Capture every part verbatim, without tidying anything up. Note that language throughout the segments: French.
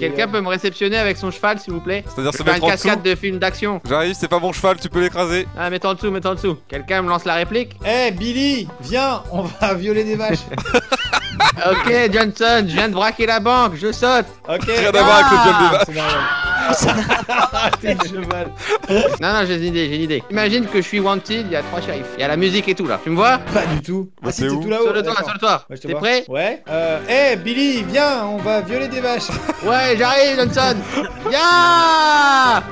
Quelqu'un peut me réceptionner avec son cheval, s'il vous plaît? C'est-à-dire Je se fais un mettre en dessous. cascade de films d'action. J'arrive, c'est pas mon cheval, tu peux l'écraser. Ah, mets-toi en dessous, mets-toi en dessous. Quelqu'un me lance la réplique? Eh Billy, viens, on va violer des vaches. Ok, Johnson, je viens de braquer la banque, je saute. Ok. Rien à voir avec le viol des vaches. C'est normal. T'es le cheval. Non, non, j'ai une idée, j'ai une idée. Imagine que je suis wanted, il y a trois shérifs. Il y a la musique et tout là. Tu me vois? Pas du tout. Bah, Ah si, c'est t'es où tout là-haut. Sur le toit, d'accord. sur le toit. Ouais, je te T'es vois. prêt? Ouais. Euh, eh Billy, viens, on va violer des vaches. Ouais, j'arrive, Johnson. Viens.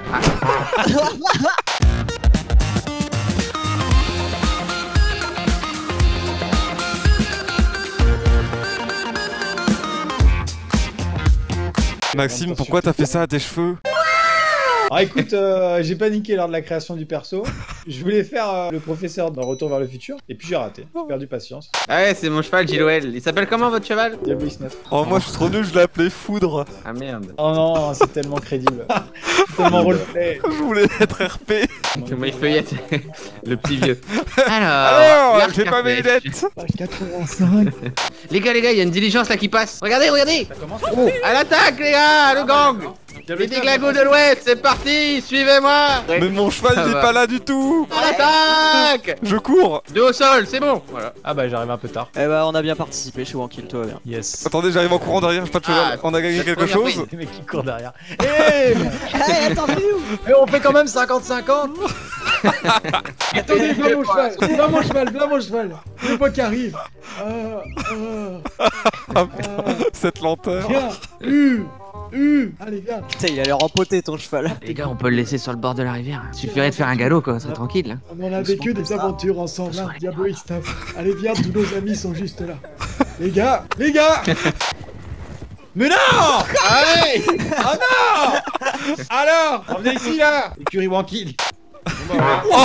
Maxime, pourquoi t'as fait ça à tes cheveux? Ah écoute, euh, j'ai paniqué lors de la création du perso. Je voulais faire euh, le professeur dans Retour vers le futur, et puis j'ai raté. J'ai perdu patience. Ah ouais, c'est mon cheval, Gilwell. Il s'appelle comment votre cheval? Diablo X neuf. Oh, moi je suis trop nul, je l'ai appelé Foudre. Ah merde. Oh non, c'est tellement crédible. C'est tellement roleplay. Je voulais être R P. Comment il feuillette le petit vieux. Alors, Alors, l'arc j'ai à pas mes flèche. lunettes. Page quatre-vingt-cinq. Les gars, les gars, il y a une diligence là qui passe. Regardez, regardez. Ça commence. Oh, à l'attaque, les gars, le gang. Diablo Les X neuf, déglingos de l'Ouest, c'est parti, suivez-moi. Mais mon cheval Ça il est va. pas là du tout. À l'attaque. Je cours. Deux au sol, c'est bon. Voilà. Ah bah j'arrive un peu tard. Eh bah on a bien participé chez Wankil, toi bien. Yes. Attendez, j'arrive en courant derrière, j'ai pas de cheval. Ah, On a gagné c'est quelque la première chose. Les mecs qui courent derrière. Eh Hey, attendez-nous. Mais on fait quand même cinquante cinquante. Attendez, viens mon cheval, viens mon cheval, viens mon cheval. Le vois qui arrive. Euh, euh, Ah putain, cette lenteur. viens. U, U. Allez, viens. Putain, il a l'air empoté ton cheval. Les gars, on peut le laisser sur le bord de la rivière. Il suffirait de faire un galop, quoi, on serait tranquille. Hein. On en a vécu des aventures ensemble, hein, Diablo X neuf. Allez, viens, tous nos amis sont juste là. Les gars, les gars. Mais non! Allez! Oh non! Alors! Revenez ici là! Écurie Wankil! Oh,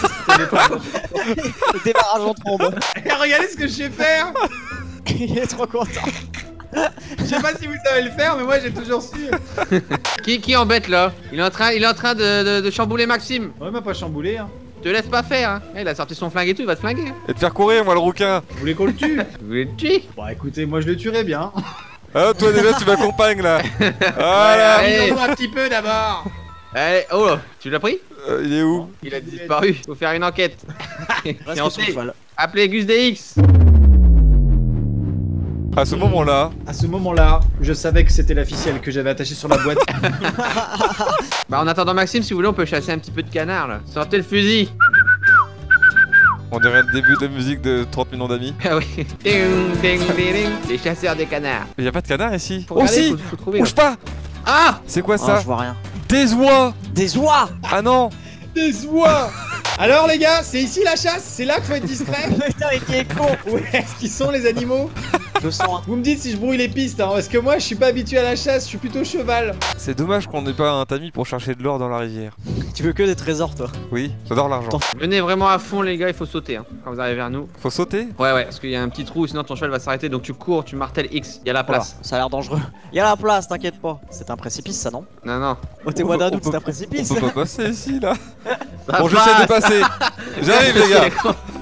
Le démarrage en trombe. Eh, regardez ce que je sais faire! Il est trop content. Je sais pas si vous savez le faire, mais moi j'ai toujours su! Qui, qui embête là? Il est en train, il est en train de, de, de chambouler Maxime. On m'a pas chamboulé, hein! Te laisse pas faire, hein. Eh, il a sorti son flingue et tout, il va te flinguer. Hein. et de faire courir, moi le rouquin. Vous voulez qu'on le tue? Vous voulez le tuer? Bon, écoutez, moi je le tuerais bien! Ah, toi déjà tu m'accompagnes là. Voilà. Allez. Amusons-nous un petit peu d'abord! Allez, oh, tu l'as pris? Euh, il est où? Il a disparu. Faut faire une enquête. Reste Et on son sait. cheval. Appelez Gus D X. À ce moment-là. À ce moment-là, je savais que c'était la ficelle que j'avais attachée sur la boîte. Bah en attendant Maxime, si vous voulez, on peut chasser un petit peu de canard là. Sortez le fusil. On dirait le début de la musique de trente millions d'amis. Ah oui. Ding, ding, ding, ding. Les chasseurs de canards. Mais y a pas de canard ici. Faut Oh regarder, si. faut, faut trouver. Bouge là. pas. Ah. C'est quoi Oh, ça? je vois rien. Des oies. Des oies. Ah non. Des oies! Alors les gars, c'est ici la chasse? C'est là qu'il faut être discret? Putain, mais qui est con. Où est-ce qu'ils sont les animaux? Je sens un... Vous me dites si je brouille les pistes, hein, parce que moi je suis pas habitué à la chasse, je suis plutôt cheval. C'est dommage qu'on n'ait pas un tamis pour chercher de l'or dans la rivière. Tu veux que des trésors, toi? Oui, j'adore l'argent. Venez vraiment à fond les gars, il faut sauter hein, quand vous arrivez vers nous. Faut sauter? Ouais ouais, parce qu'il y a un petit trou, sinon ton cheval va s'arrêter. Donc tu cours, tu martèles X, il y a la Voilà, place. ça a l'air dangereux. Il y a la place, t'inquiète pas. C'est un précipice, ça, non? Non non. Oh, t'es moi d'un On doute, peut- c'est un On précipice. peut pas passer ici là. Ça Bon, j'essaie de passe. passer. J'arrive les gars.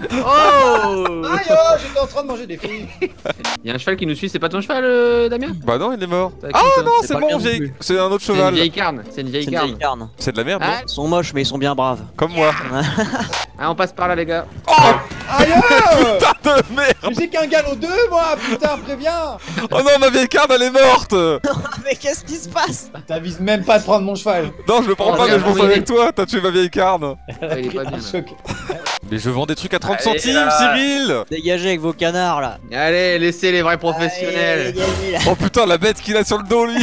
Oh. Aïe oh, j'étais en train de manger des fruits. Il y a un cheval qui nous suit, c'est pas ton cheval euh, Damien? Bah non, il est mort. C'est Ah qui, ça non, C'est c'est pas le bon, mien non vieille. plus. C'est un autre C'est une cheval. vieille carne, c'est une vieille C'est une carne. vieille carne. C'est de la merde, non? Ah, Ils sont moches, mais ils sont bien braves. Comme moi. ah, on passe par là les gars. Oh Aïe oh, putain de merde. mais j'ai qu'un galop deux moi, putain, préviens. Oh non, ma vieille carte elle est morte. Mais qu'est-ce qui se passe? T'avises même pas de prendre mon cheval. Non, je le prends Oh, pas, mais je regarde, monte oui, avec toi. T'as tué ma vieille carne. Ouais, il est pas bien. Un là. choc. Mais je vends des trucs à trente Allez, centimes, là. Cyril. Dégagez avec vos canards, là. Allez, laissez les vrais Allez, professionnels. dégagez, là. Oh putain, la bête qu'il a sur le dos lui.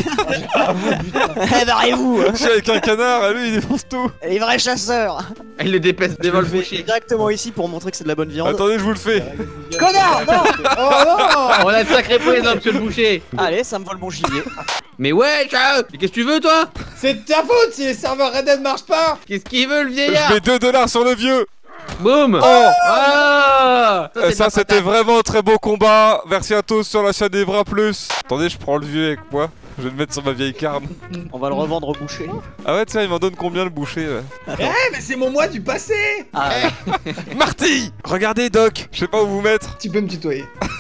Eh, barrez-vous. Je suis avec un canard, lui il défonce tout. Les vrais chasseurs. Il le dépaisse des Je le vols fais bouchés. directement ici pour montrer que c'est de la bonne viande. Attendez, je vous le fais. Connard, non. Oh non. On a de sacrés présents, monsieur le boucher. Allez, ça me vole mon gibier. Mais ouais, ciao. Mais qu'est-ce que tu veux, toi? C'est de ta faute si les serveurs Red Dead marchent pas. Qu'est-ce qu'il veut, le Je vieillard? mets deux dollars sur le vieux. Boum. Oh Ah. Euh, c'est Ça de la c'était patate. vraiment un très beau combat. Merci à tous sur la chaîne des Bras Plus. Attendez, je prends le vieux avec moi. Je vais le mettre sur ma vieille carne. On va le revendre au boucher. Ah ouais, tiens, il m'en donne combien le boucher là? Eh mais c'est mon moi du passé. Ah, Marty! Regardez, Doc, je sais pas où vous mettre. Tu peux me tutoyer.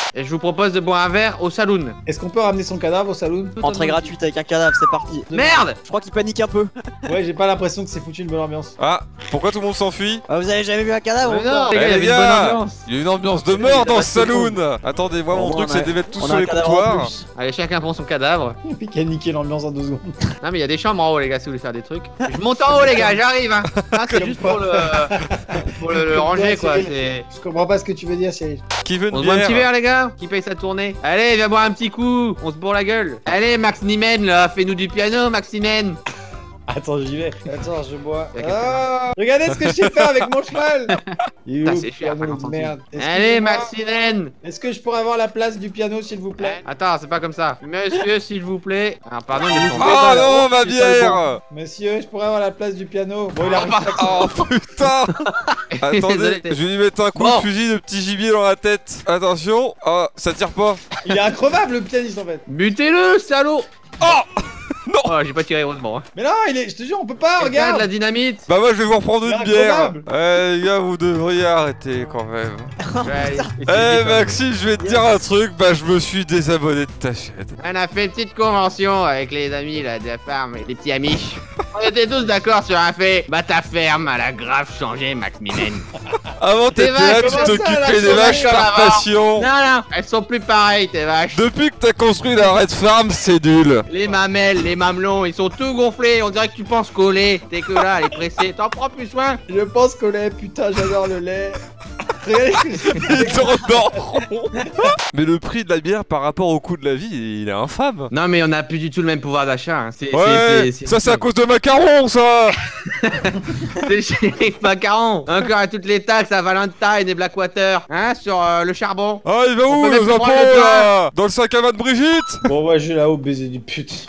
Et je vous propose de boire un verre au saloon. Est-ce qu'on peut ramener son cadavre au saloon? Entrée gratuite avec un cadavre, c'est parti. Merde! Je crois qu'il panique un peu. Ouais, j'ai pas l'impression que c'est foutu une bonne ambiance. Ah, pourquoi tout le monde s'enfuit? Ah, vous avez jamais vu un cadavre Mais ou non, quoi les gars, il y Eh, avait les une bonne gars, ambiance. il y a une ambiance de mort dans ce saloon. Attendez, moi mon Bon, truc on c'est a- de les mettre tous on sur a un les cadavre en comptoirs. plus. Allez, chacun prend son cadavre. Et puis qui a niqué l'ambiance en deux secondes. Non, mais il y a des chambres en haut, les gars, si vous voulez faire des trucs. Je monte en haut, les gars, j'arrive. Hein. Ah, c'est juste pour le, pour le, le ranger, quoi. C'est... Je comprends pas ce que tu veux dire, Cyril. Qui veut On une se boit un petit bière? verre, les gars? Qui paye sa tournée? Allez, viens boire un petit coup. On se bourre la gueule. Allez, Max Nimen, là, fais-nous du piano, Max Nimen. Attends, j'y vais. Attends, je bois. Y a quelqu'un. Ah, regardez ce que je sais faire avec mon cheval. Il est Putain, où, c'est cher, piano de cinquante merde. Allez, Excusez-moi. Max Nimen. Est-ce que je pourrais avoir la place du piano, s'il vous plaît? Attends, c'est pas comme ça. Monsieur, s'il vous plaît. Ah, pardon, mais ils sont Oh non, ma c'est pas le bière! Monsieur, je pourrais avoir la place du piano. Bon, il arrive pas. Oh putain! Attendez, Désolé, je vais lui mettre un coup Bon. de fusil de petit gibier dans la tête. Attention, oh, ça tire pas. Il est increvable, le pianiste, en fait. Butez-le, salaud. Oh! Non! Oh, j'ai pas tiré, heureusement. hein. Mais non, il est. Je te jure, on peut pas, Quelqu'un a regarde. de la dynamite. Bah moi je vais vous reprendre une C'est bière. incroyable. Eh les gars, vous devriez arrêter quand même. Ouais, allez, Eh Maxime, je vais te dire un truc, bah je me suis désabonné de ta chaîne. On a fait une petite convention avec les amis là de la ferme et les petits amis. On était tous d'accord sur un fait. Bah ta ferme, elle a grave changé, Max Minen. Avant Tes t'étais là, vaches, tu comment ça, t'occupais la des vaches chômage par comme avant. passion. Non, non, elles sont plus pareilles tes vaches. Depuis que t'as construit la Red Farm, c'est nul. Les mamelles, les mamelons, ils sont tout gonflés. On dirait que tu penses coller. T'es que là, elle est pressée. T'en prends plus soin. Je pense qu'au lait, putain, j'adore le lait. Regardez ce que j'ai Il fait. tourne en rond. Mais le prix de la bière par rapport au coût de la vie, il est infâme. Non, mais on n'a plus du tout le même pouvoir d'achat. Hein. C'est, Ouais, ça c'est à cause de macarons ça. C'est le shérif Macaron. Encore à toutes les taxes à Valentine et Blackwater. Hein, sur euh, le charbon. Ah il va On où peut même nos plus impôts prendre le train. là? Dans le sac à main de Brigitte? Bon, ouais, je vais là-haut, baiser du pute.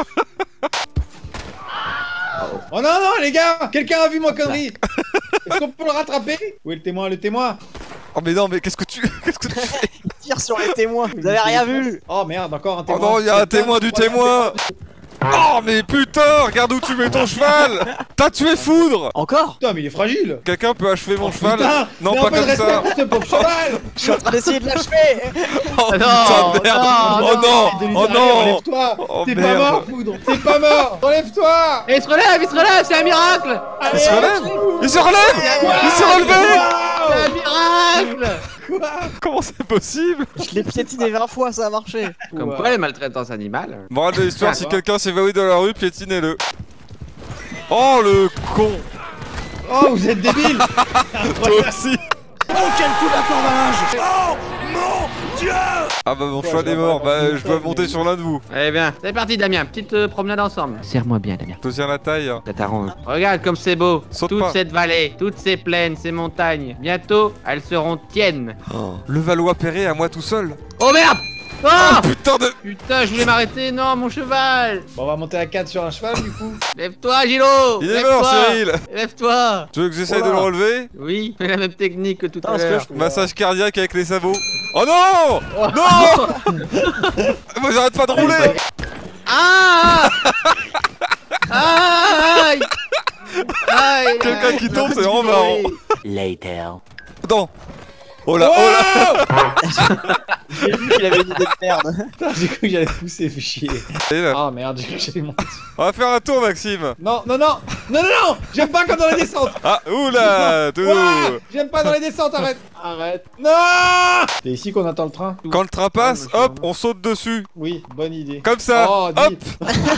Oh non, non, les gars! Quelqu'un a vu ma connerie! Est-ce qu'on peut le rattraper? Où est le témoin? Le témoin? Oh mais non mais qu'est-ce que tu... Qu'est-ce que tu fais? Il tire sur les témoins. Vous avez rien vu. Oh merde, encore un Oh témoin. non, il y a un Quelqu'un témoin du voit un témoin. Oh mais putain, regarde où tu mets ton cheval. T'as tué Foudre. Encore? Putain, mais il est fragile! Quelqu'un peut achever mon cheval? Putain, Non, mais pas un peu de comme respect ça. pour ce pauvre cheval! Je suis en train d'essayer de l'achever. Oh Non, putain de merde. non, Oh non. De lui Oh dire, non. allez, relève-toi! Oh, T'es pas merde. mort, Foudre! T'es pas mort! Relève-toi! Et il se relève, il se relève, c'est un miracle. Allez, Il se relève. Il se relève. Il s'est relevé. C'est un miracle. Quoi? Comment c'est possible? Je l'ai piétiné vingt fois, ça a marché. Comme Ouais. quoi les maltraitances animales. Morale de l'histoire, si Ouais. quelqu'un s'évanouit dans la rue, piétinez-le. Oh le con. Oh, vous êtes débile! Toi aussi. Oh, quel coup d'accorbage. Ah bah mon Quoi, cheval je est vois mort, pas bah comment je dois ça, monter mais- sur l'un de vous. Allez bien, c'est parti Damien, petite euh, promenade ensemble. Serre-moi bien Damien. Je te tiens la taille. Ça t'arrange. Regarde comme c'est beau. Saute Toute pas. cette vallée, toutes ces plaines, ces montagnes. Bientôt, elles seront tiennes. Le Valois-Perret à moi tout seul. Oh merde. Oh Putain de... putain, je voulais m'arrêter. Non, mon cheval. Bon, on va monter à quatre sur un cheval, du coup. Lève-toi, Gilo. Il est Lève-toi. mort Cyril. Lève-toi. Tu veux que j'essaye Oh de là. le relever? Oui, fais la même technique que tout Putain, à est-ce que l'heure. je- Massage cardiaque avec les sabots. Oh non. Non. Moi j'arrête pas de rouler. Ah. Aïe. Aïe. Quelqu'un qui tombe, c'est vraiment marrant. Later. Non. Oh là, oh là. J'ai vu qu'il avait une idée de merde. Putain, j'ai cru que j'allais pousser, fait chier. Et là. Oh merde, j'ai cru que j'allais monter. On va faire un tour Maxime. Non, non, non! Non, non, non! J'aime pas comme dans les descentes! Ah, oula, Tounou. Ouah, j'aime pas dans les descentes, arrête! Arrête! Non! C'est ici qu'on attend le train? Quand le train passe, hop, on saute dessus. Oui, bonne idée. Comme ça. Oh, Hop. dis.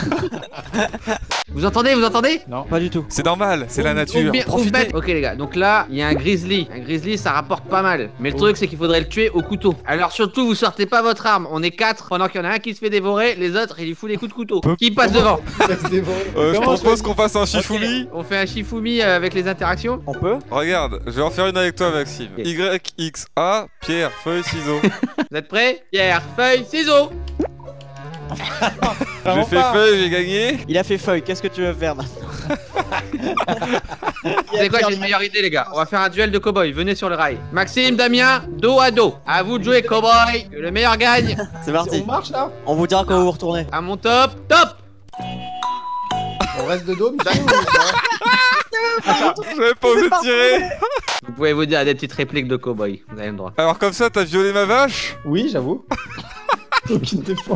Vous entendez, vous entendez? Non. Pas du tout. C'est normal, c'est la Ou nature. bien- ou Profitez. bête. Ok les gars, donc là, il y a un grizzly. Un grizzly, ça rapporte pas mal. Mais le Oh. truc, c'est qu'il faudrait le tuer au couteau. Alors surtout, vous sortez pas votre arme. On est quatre. Pendant qu'il y en a un qui se fait dévorer, les autres, il lui fout des coups de couteau. Peu- Qui passe devant? Laisse dévorer. Euh, je Comment propose fais- qu'on fasse un Shifumi. On fait un Shifumi euh, avec les interactions. On peut? Regarde, je vais en faire une avec toi, Maxime. Ok. Y, X, A, pierre, feuille, ciseaux. Vous êtes prêts? Pierre, feuille, ciseaux. J'ai Vraiment fait pas. feuille, j'ai gagné. Il a fait feuille, qu'est-ce que tu veux faire maintenant? Vous savez quoi, j'ai une meilleure idée les gars. On va faire un duel de cow-boy. Venez sur le rail. Maxime, Damien, dos à dos. À vous de jouer cow-boy. Que le meilleur gagne. C'est parti. On marche là? On vous dira quand vous vous retournez. À mon top, top. On reste de dos, monsieur? ou pas? J'avais pas osé tirer. Vous pouvez vous dire des petites répliques de cow-boy, vous avez le droit. Alors comme ça, t'as violé ma vache? Oui, j'avoue. Aucune défense.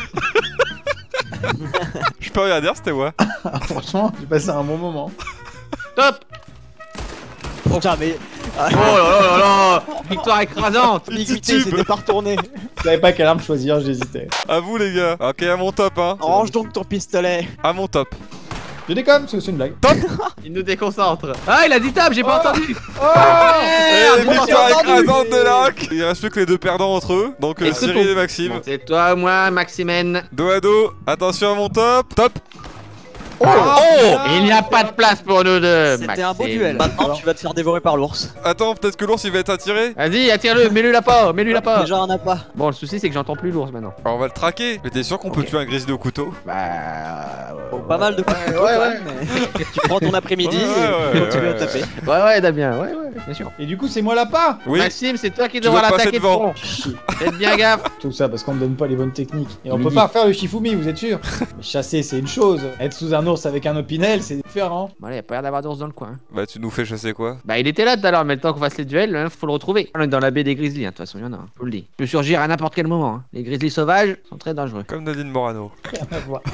Je peux rien dire, c'était moi. Ah, franchement, j'ai passé un bon moment. Top. Putain, mais. Oh là là là là. Victoire écrasante. L'ambiguïté, c'était pas retourné. Je savais pas quelle arme choisir, j'hésitais. À vous les gars. Ok, à mon top hein. Range donc ton pistolet. À mon top. Je déconne, c'est une blague. Il nous déconcentre. Ah, il a dit table, j'ai pas Oh. entendu. Oh Et bon, victoire j'ai entendu. écrasante de Lac. Il reste plus que les deux perdants entre eux. Donc euh, Est-ce que Cyril ton- et Maxime. Bon, c'est toi, moi, Maximène. Dos à dos. Attention à mon top. Top. Oh, putain. Il n'y a pas de place pour nous deux. C'était un beau Maxime. duel. Maintenant, Alors. tu vas te faire dévorer par l'ours. Attends, peut-être que l'ours il va être attiré. Vas-y, attire-le, mets-lui la pas, mets-lui la pas. Déjà, on a pas. Bon, le souci, c'est que j'entends plus l'ours maintenant. Alors on va le traquer. Mais t'es sûr qu'on peut Ok. tuer un grizzly au couteau? Bah. Bon, pas mal de coups de couteau, ouais, quand ouais. même, mais tu prends ton après-midi Ouais, et ouais, tu continues ouais, à taper. Ouais, ouais, Damien, ouais, ouais, bien sûr. Et du coup, c'est moi lapin. Oui. Maxime, c'est toi qui Tu devras dois passer l'attaquer de devant. front. Faites bien gaffe. Tout ça parce qu'on me donne pas les bonnes techniques. Et on Oui. peut pas faire le Shifumi, vous êtes sûr? Mais chasser, c'est une chose. Être sous un ours avec un opinel, c'est différent. Bon, allez, y'a pas l'air d'avoir d'ours dans le coin. hein. Bah tu nous fais chasser quoi? Bah, il était là tout à l'heure, mais le temps qu'on fasse les duels, hein, faut le retrouver. On est dans la baie des grizzlies, hein, de toute façon, il y en a, hein, je vous le dis. Il peut surgir à n'importe quel moment. hein. Les grizzlies sauvages sont très dangereux. Comme Nadine Morano. Rien à voir.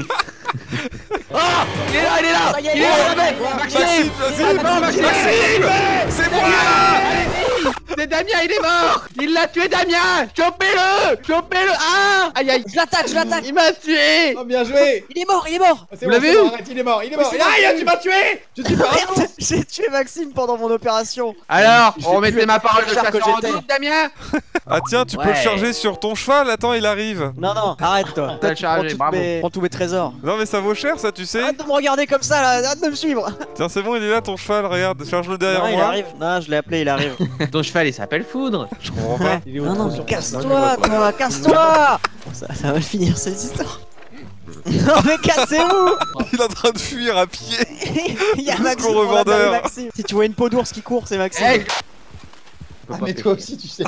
Oh, il est là, il est là. Ça y est, Il est là, la bête. Maxime, Maxime, Maxime, Maxime, Maxime, C'est moi. allez-y. C'est Damien, il est mort. Il l'a tué, Damien. Chopez-le, chopez-le. Ah, aïe, aïe. Je l'attaque, je l'attaque. Il m'a tué. Oh, bien joué. Il est mort, il est mort. C'est Vous bon, l'avez c'est vu bon, arrête, il est mort, il est mort. Oui, c'est Aïe, bon. tu m'as tué. Je suis pas un ours. Merde, j'ai tué Maxime pendant mon opération. Alors, J'ai on plus remettait le ma parole de cher que chasseur en j'étais. doute, Damien. Ah tiens, tu peux le Ouais. charger sur ton cheval. Attends, il arrive. Non, non, arrête-toi. T'as Toi, tu prends chargé, toutes bravo. mes- prends tous mes trésors. Non mais ça vaut cher ça, tu sais. Arrête de me regarder comme ça là, arrête de me suivre. Tiens, c'est bon, il est là ton cheval. Regarde, charge-le derrière Non, il moi. arrive. Non, je l'ai appelé, il arrive. Ton cheval, il s'appelle Foudre. Je comprends pas. Il est au Non, non, trop mais sur- casse-toi, toi, casse-toi. Ça, ça va finir cette histoire. Non, mais cassez-vous. Il est en train de fuir à pied. Il y a Jusqu'au Maxime, on l'a revendeur. perdu, Maxime. Si tu vois une peau d'ours qui court, c'est Maxime. Hey, Ah, mais toi aussi, tu sais.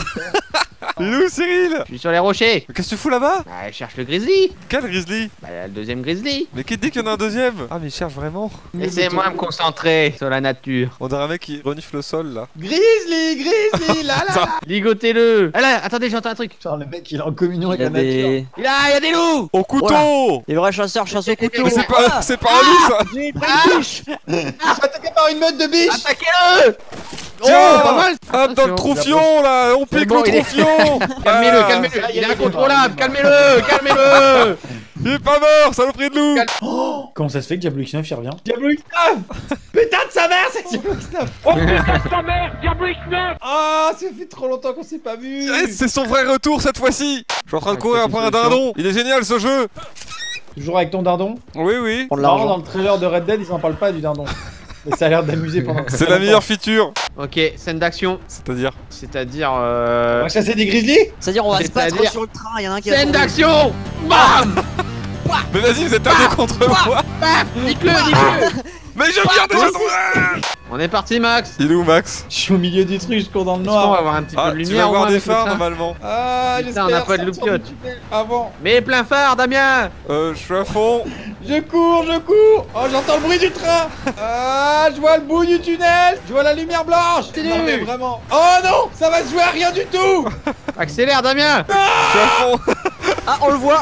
Il est où Cyril? je suis sur les rochers. Mais qu'est-ce que tu fous là-bas? Bah, je cherche le grizzly. Quel grizzly? Bah, le deuxième grizzly. Mais qui te dit qu'il y en a un deuxième? Ah mais il cherche vraiment. Laissez-moi me concentrer sur la nature. On dirait un mec qui renifle le sol là. Grizzly, Grizzly, là là là. Ligotez-le. Ah là, attendez, j'entends un truc. Genre, le mec, il est en communion avec Il y a la nature. des... Il y a, il y a des loups. Au couteau! Les vrais chasseurs chassent au couteau. Mais c'est Ah, pas, c'est pas un loup ça! j'ai pris une biche. Je suis attaqué par une meute de biches. Attaquez-le. Tiens, Oh, pas mal. hop dans le Attention. troufion là! On pique bon, le il est- troufion! Calmez-le, Ah, calmez-le. ça y est, Il est il est incontrôlable. mort, Calmez-le, calmez-le. Il est pas mort, saloperie de loup! Oh, comment ça se fait que Diablo X neuf il revient? Diablo X neuf. Putain de sa mère, c'est Diablo X neuf. Oh putain de sa mère, Diablo X neuf. Ah, ça fait trop longtemps qu'on s'est pas vu. Yes, c'est son vrai retour cette fois-ci! Je suis en train de Ah, courir c'est après une un solution. dindon! Il est génial ce jeu! Toujours avec ton dindon. Oui, oui. Prends de Non, dans l'argent. le trailer de Red Dead, ils en parlent pas du dindon. Mais ça a l'air d'amuser pendant. C'est la meilleure feature! Ok, scène d'action. C'est-à-dire? C'est-à-dire. On Euh... va chasser des grizzlies. C'est-à-dire, on va se battre C'est-à-dire- sur le train. Il y en a un qui va Scène tomber. d'action. Bam. Mais vas-y, vous êtes à deux contre moi! Bam. Nique-le, nique-le. Mais je viens de... On est parti, Max. Il est où Max? Je suis au milieu du truc, je cours dans le Est-ce qu'on va noir. avoir un petit Ah, peu de tu vas lumière au avoir moins des avec le phares train normalement. Ah, Putain, j'espère on a pas de sortir loupiote. du tunnel avant. Mais plein phare, Damien. Euh, je suis à fond. Je cours, je cours. Oh, j'entends le bruit du train. Ah, je vois le bout du tunnel. Je vois la lumière blanche. Continue. Non mais vraiment. Oh non, ça va se jouer à rien du tout. Accélère, Damien. Je suis à fond. Ah, on le voit.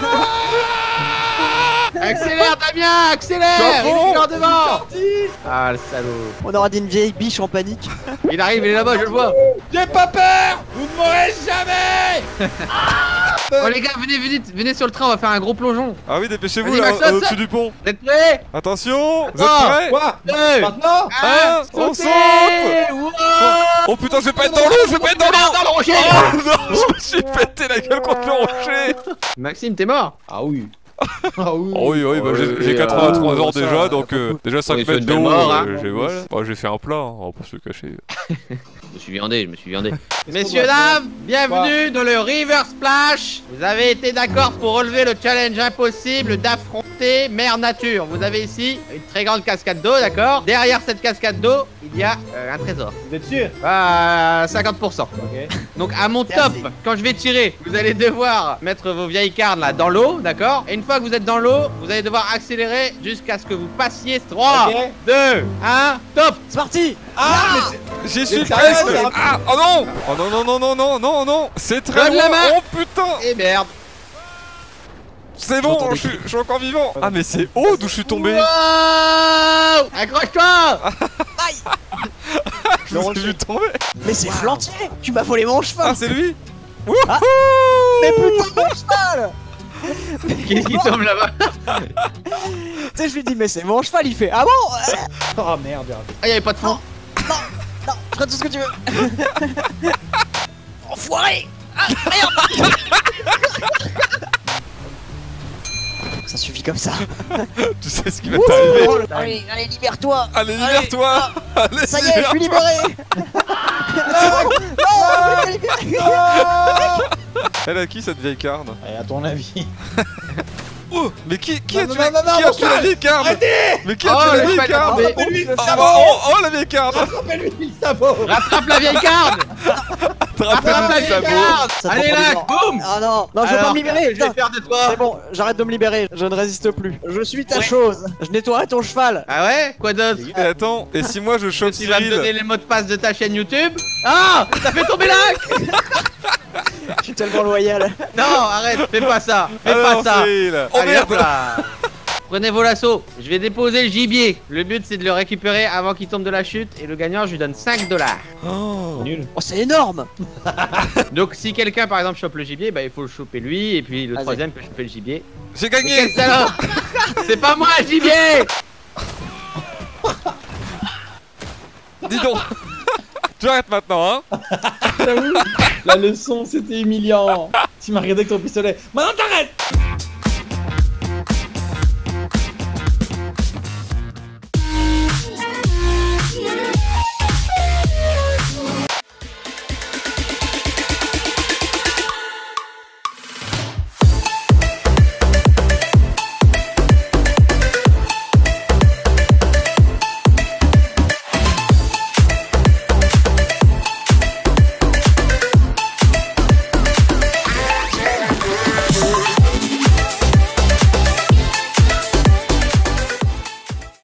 Accélère, Damien. Je Accélère. suis à Il fond. est encore devant. Sorti. Ah, le salaud. On aura dit une vieille biche en panique. Il arrive, il est là-bas, je le vois. J'ai pas peur. Vous ne mourrez jamais. Oh les gars, venez, venez, venez sur le train, on va faire un gros plongeon. Ah oui, dépêchez-vous Vas-y, là, Max, saute, au-dessus saute. du pont. Vous êtes prêts? Attention, vous êtes Oh. prêts? Quoi? Deux. Maintenant? Ah, on sautez. saute. Wow. Oh putain, je vais pas être dans l'eau, je vais pas être dans l'eau. Dans le rocher. Oh non, je me suis pété la gueule contre le rocher. Maxime, t'es mort. Ah oui. Ah oui. Oh oui, oui, bah, j'ai- Oui, j'ai euh, quatre-vingt-trois ans ça, déjà, ça donc euh, déjà cinq Oui, c'est mètres une d'eau, belle mort, hein. euh, j'ai voilà. Bah, j'ai fait un plat, hein, on va pas se le cacher. Je me suis viandé, je me suis viandé. qu'on Messieurs, doit faire dames, bienvenue dans le River Splash. Vous avez été d'accord pour relever le challenge impossible d'affronter Mère Nature. Vous avez ici une très grande cascade d'eau, d'accord? Derrière cette cascade d'eau, il y a euh, un trésor. Vous êtes sûr? À cinquante pour cent. Ok. Donc à mon top, quand je vais tirer, vous allez devoir mettre vos vieilles cartes là dans l'eau, d'accord? Et une fois fois que vous êtes dans l'eau, vous allez devoir accélérer jusqu'à ce que vous passiez. Trois, Ok. deux, un, top. C'est parti. Ah, mais c'est... J'y suis C'est presque. sérieux, ça. Ah, oh non. Oh non, non, non, non, non, non, non. C'est très Donne loin. la main. Oh putain. Et merde. C'est bon, J'entends des je suis, je suis encore vivant. Ah, mais c'est haut d'où je suis tombé. Wow. Accroche-toi. Je vous ai vu tomber. Mais c'est Flantier. Tu m'as volé mon cheval. Ah, c'est lui. Wouhou. Ah. Mais putain, mon cheval. Qu'est-ce qui tombe là-bas? Tu sais, je lui dis, mais c'est mon cheval. Il fait, ah bon? Oh merde, merde. Ah, y'avait pas de fond. Non, non, je ferai tout ce que tu veux. Enfoiré. Ah, merde. Ça suffit comme ça. Tu sais ce qui va t'arriver. Oh, allez, allez, libère-toi. Allez, libère-toi. Allez, Ça y est, je suis libéré. Non, je suis libéré. Elle a qui cette vieille carne? Et à ton avis? Oh, mais qui, qui Non, a non, tué, non, non, qui non, a tué la vieille carne? Arrêtez. Mais qui a Oh, tué la le vieille cheval est carne? tombé. Rattrapez-lui le Oh, sabot. oh, oh, la vieille carne. Rattrapez-lui le sabot. Rattrape la vieille carte. Rattrape la Attrape le vieille sabot. carte. Ça Allez prend là, du temps. boum. Ah non, non, je veux pas Alors, me libérer. qu'est-ce que je vais Putain. faire de toi? C'est bon, j'arrête de me libérer. Je ne résiste plus. Je suis ta Ouais. chose. Je nettoierai ton cheval. Ah ouais? Quoi d'autre? Et attends, et si moi je chope Tu vas me donner Cyril? les mots de passe de ta chaîne YouTube? Ah! T'as fait tomber là! Je suis tellement loyal. Non, arrête, fais pas ça! Fais Alors, pas ça! Cyril. Oh Allez, hop merde. là. Prenez vos lassos, je vais déposer le gibier. Le but c'est de le récupérer avant qu'il tombe de la chute et le gagnant je lui donne cinq dollars. Oh. Nul. Oh, c'est énorme. Donc si quelqu'un par exemple chope le gibier, bah il faut le choper lui et puis le Vas-y. troisième peut choper le gibier. J'ai Mais gagné. quel salaud! C'est pas moi le gibier! Dis donc. Tu arrêtes maintenant, hein? J'avoue, la leçon c'était humiliant. Tu m'as regardé avec ton pistolet. Maintenant t'arrêtes.